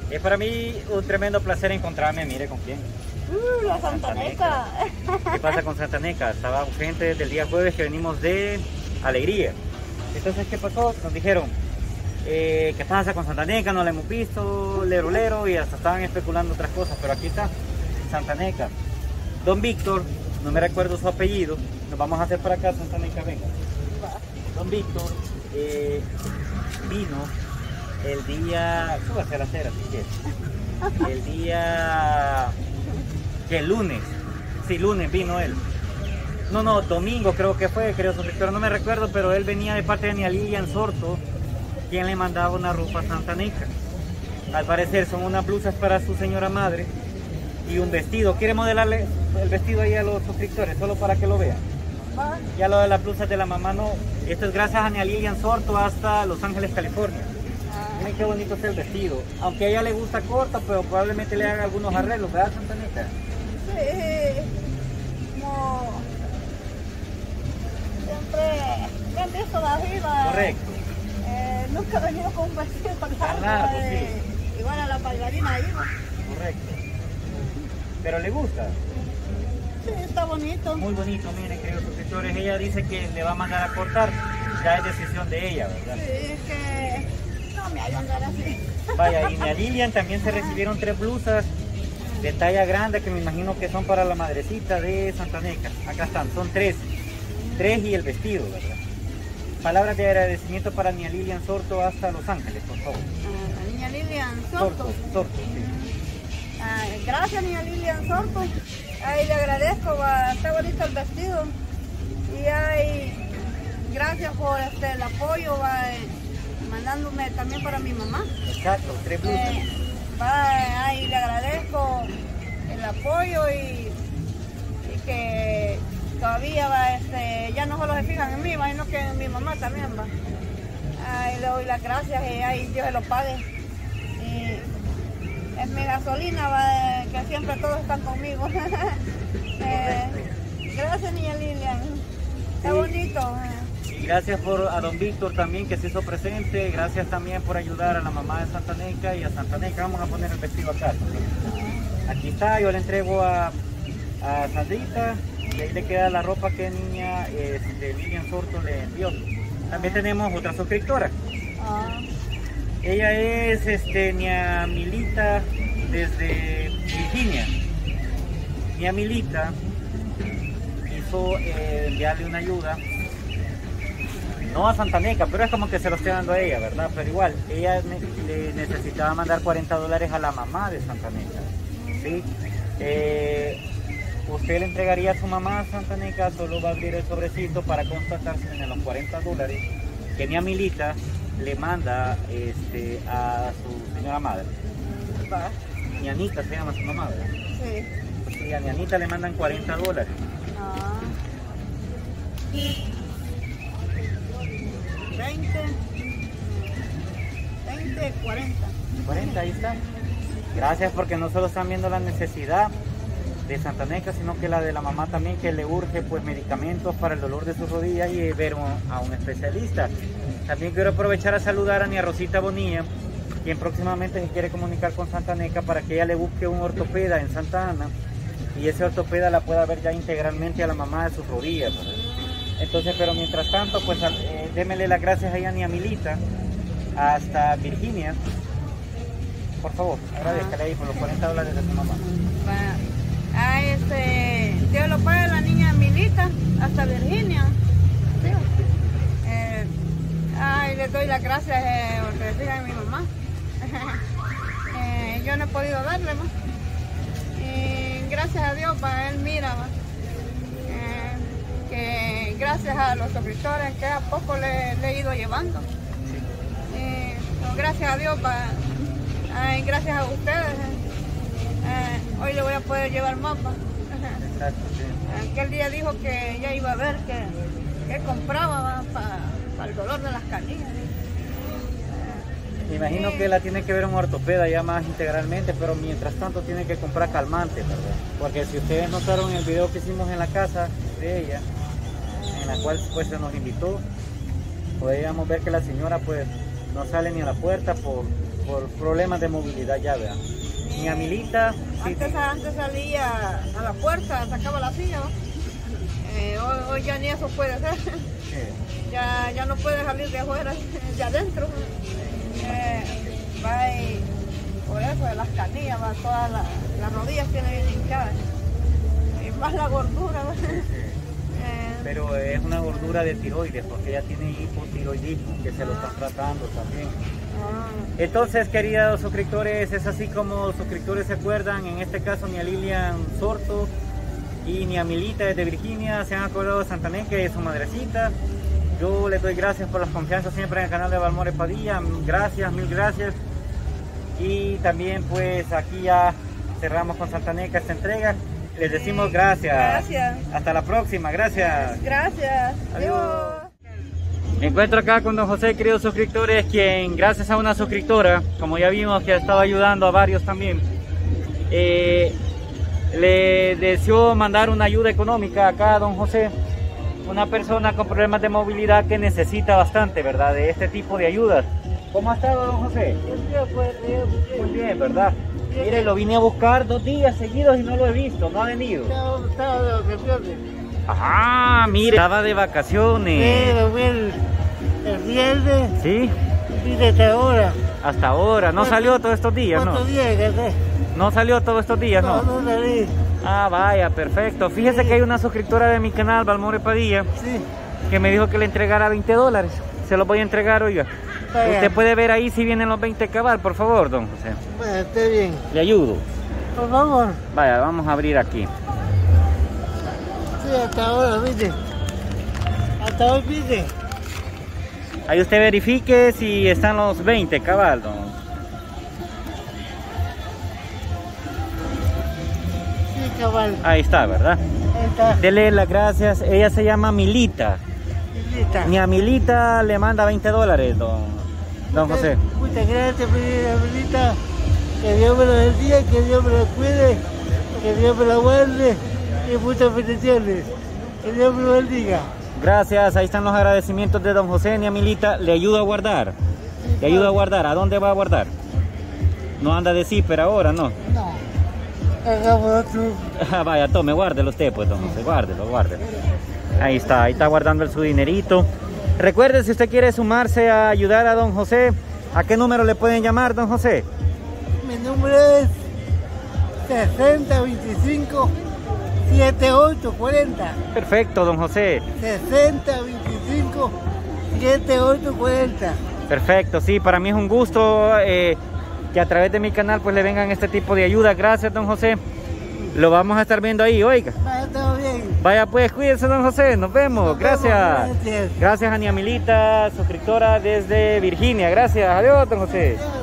Es para mí un tremendo placer encontrarme, mire con quién. La Santaneca. ¿Qué pasa con Santaneca? Estaba ausente desde el día jueves que venimos de Alegría. Entonces, ¿qué pasó? Nos dijeron, ¿qué pasa con Santaneca? No la hemos visto, lero, y hasta estaban especulando otras cosas, pero aquí está, Santaneca. Don Víctor, no me recuerdo su apellido, nos vamos a hacer para acá, Santaneca, venga. Don Víctor vino el día, súbase a la acera si quieres, el día, que el lunes, sí, lunes vino él. No, domingo creo que fue, querido suscriptor, no me recuerdo, pero él venía de parte de Doña Lilian Sorto, quien le mandaba una ropa a Santaneca. Al parecer son unas blusas para su señora madre y un vestido. ¿Quiere modelarle el vestido ahí a los suscriptores, solo para que lo vean? Ya lo de las blusas de la mamá no. Esto es gracias a Doña Lilian Sorto hasta Los Ángeles, California. Miren qué bonito es el vestido. Aunque a ella le gusta corto, pero probablemente le haga algunos arreglos, ¿verdad, Santaneca? Sí, como siempre eso de arriba. Correcto. Nunca he venido con un vestido largo, largo, sí. igual a la bailarina ahí, ¿no? Correcto. ¿Pero le gusta? Sí, está bonito. Muy bonito, miren, queridos suscriptores. Ella dice que le va a mandar a cortar. Ya es decisión de ella, ¿verdad? Sí, es que no me hagan andar así. Vaya, y a Lilian también se recibieron 3 blusas de talla grande que me imagino que son para la madrecita de Santaneca. Acá están, son 3. 3 y el vestido, ¿verdad? Palabras de agradecimiento para Doña Lilian Sorto hasta Los Ángeles, por favor. La niña Lilian Sorto. Sorto, sí. Gracias, niña Lilian Sorto. Ahí le agradezco, está bonito el vestido. Y ahí, gracias por el apoyo, mandándome también para mi mamá. Exacto, 3 blusas. Ahí le agradezco el apoyo y que todavía ya no solo se fijan en mí, sino que en mi mamá también va. Ahí le doy las gracias y ahí Dios se lo pague. Y es mi gasolina, que siempre todos están conmigo. Gracias, niña Lilian. Está bonito. Y gracias a don Víctor también que se hizo presente. Gracias también por ayudar a la mamá de Santaneca y a Santaneca. Vamos a poner el vestido acá. Aquí está, yo le entrego a Sandrita. Y ahí le queda la ropa que niña de Lilian Sorto le envió. También tenemos otra suscriptora. Ella es Nia Milita desde Virginia. Nia Milita quiso enviarle una ayuda, no a Santaneca, pero es como que se lo estoy dando a ella, ¿verdad? Pero igual, ella le necesitaba mandar $40 a la mamá de Santaneca. ¿Sí? Usted le entregaría a su mamá a Santaneca, solo va a abrir el sobrecito para constatar si en los $40 que Nia Milita le manda a su señora madre. Nianita se llama su mamá, ¿verdad? Sí. Y a Nianita le mandan $40. 20, 40. 40, ahí está. Gracias, porque no solo están viendo la necesidad de Santaneca, sino que la de la mamá también, que le urge pues medicamentos para el dolor de sus rodillas y ver a un especialista. También quiero aprovechar a saludar a Nia Rosita Bonilla, quien próximamente se quiere comunicar con Santaneca para que ella le busque un ortopeda en Santa Ana y ese ortopeda la pueda ver ya integralmente a la mamá de sus rodillas, ¿verdad? Entonces, pero mientras tanto, pues démele las gracias a Nia Milita hasta Virginia. Por favor, agradezcale ahí por los $40 de su mamá. Dios lo pague la niña Milita hasta Virginia. ¿Sí? Les doy las gracias porque le digan a mi mamá. Yo no he podido darle más. Y gracias a Dios, él mira, que gracias a los suscriptores que a poco le he ido llevando. Gracias a Dios, gracias a ustedes. Hoy le voy a poder llevar más. Exacto, sí. Aquel día dijo que ya iba a ver que compraba para el dolor de las canillas. Me imagino que la tiene que ver un ortopeda ya más integralmente, pero mientras tanto tiene que comprar calmantes, ¿verdad? Porque si ustedes notaron en el video que hicimos en la casa de ella, en la cual pues se nos invitó, podíamos ver que la señora pues no sale ni a la puerta por por problemas de movilidad ya, ¿verdad? Mi Amilita, sí, Antes salía a la puerta, sacaba la silla, ¿no? Hoy ya ni eso puede hacer. sí. Ya no puede salir de afuera, de adentro. Va y por eso de las canillas, va, todas las rodillas tiene bien hinchadas. Y más la gordura. Pero es una gordura de tiroides, porque ella tiene hipotiroidismo, que se lo están tratando también. Entonces, queridos suscriptores, es así como los suscriptores se acuerdan, en este caso ni a Lilian Sorto y ni a Milita desde Virginia se han acordado de Santaneca y de su madrecita. Yo les doy gracias por la confianza siempre en el canal de Balmores Padilla, gracias, mil gracias. Y también pues aquí ya cerramos con Santaneca esta entrega. Les decimos gracias. Gracias. Hasta la próxima, gracias. Gracias. Adiós. Me encuentro acá con don José, queridos suscriptores, quien gracias a una suscriptora, como ya vimos que ha estado ayudando a varios también, le deseó mandar una ayuda económica acá a don José, una persona con problemas de movilidad que necesita bastante, ¿verdad? De este tipo de ayudas. ¿Cómo ha estado don José? Muy bien, ¿verdad? Mire, lo vine a buscar 2 días seguidos y no lo he visto, no ha venido. Estaba de vacaciones. Ah, mire, estaba de vacaciones. Pero bueno, el viernes ¿Sí? vine hasta ahora. Hasta ahora, no salió todos estos días, ¿no? ¿Cuántos días gasté? No salió todos estos días, ¿no? No salí. Ah, vaya, perfecto. Fíjese que hay una suscriptora de mi canal, Balmores Padilla, Sí. que me dijo que le entregara $20. Se los voy a entregar, oiga. Vaya. Usted puede ver ahí si vienen los 20 cabal, por favor, don José. Bueno, está bien. Le ayudo. Por favor. Vaya, vamos a abrir aquí. Sí, hasta ahora, viste. Hasta hoy, viste. Ahí usted verifique si están los 20 cabal, don. Sí, cabal. Ahí está, ¿verdad? Ahí está. Dele las gracias. Ella se llama Milita. Lista. Mi Amilita le manda $20, don José. Muchas gracias, Amelita. Que Dios me lo bendiga, que Dios me lo cuide, que Dios me lo guarde y muchas bendiciones. Que Dios me lo bendiga. Gracias, ahí están los agradecimientos de don José. Mi Amilita le ayuda a guardar. Le ayuda a guardar. ¿A dónde va a guardar? No anda de zipper ahora, ¿no? No. Hagamos otro. Vaya, tome, guárdelo usted, pues, don José. Guárdelo, guárdelo. Ahí está guardando su dinerito. Recuerde, si usted quiere sumarse a ayudar a don José, ¿a qué número le pueden llamar, don José? Mi número es 6025 7840. Perfecto, don José. 6025 7840. Perfecto, sí, para mí es un gusto que a través de mi canal pues le vengan este tipo de ayuda. Gracias, don José. Lo vamos a estar viendo ahí, oiga. Va, todo bien. Vaya pues, cuídense, don José, nos vemos. Gracias. Gracias a Niamilita, suscriptora desde Virginia. Gracias, adiós, don José.